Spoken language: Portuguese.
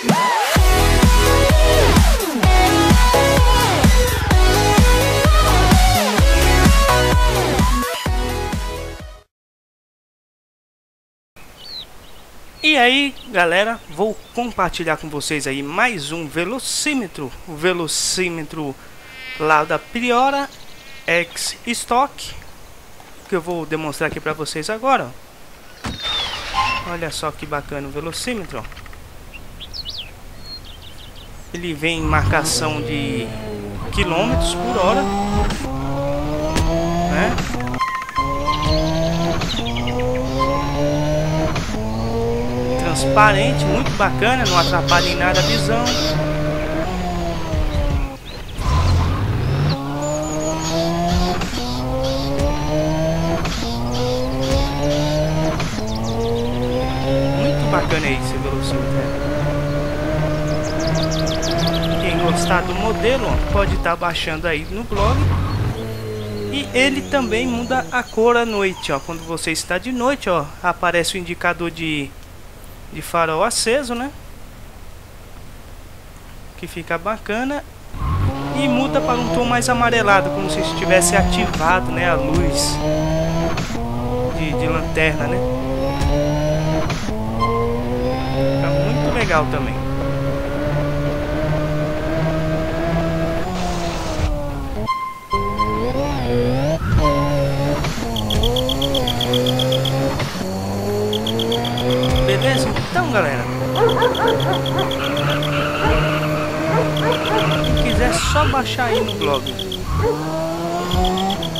E aí galera, vou compartilhar com vocês aí mais um velocímetro, o velocímetro lá da Priora X Stock, que eu vou demonstrar aqui para vocês agora. Olha só que bacana o velocímetro, ó. Ele vem em marcação de quilômetros por hora, né? Transparente, muito bacana, não atrapalha em nada a visão. Muito bacana esse velocímetro. Quem gostar do modelo, ó, pode estar baixando aí no blog. E ele também muda a cor à noite, ó. Quando você está de noite, ó, aparece o indicador de farol aceso, né? Que fica bacana. E muda para um tom mais amarelado, como se estivesse ativado, né? A luz de lanterna, né? Tá muito legal também. Beleza? Então galera, quem quiser só baixar aí no blog.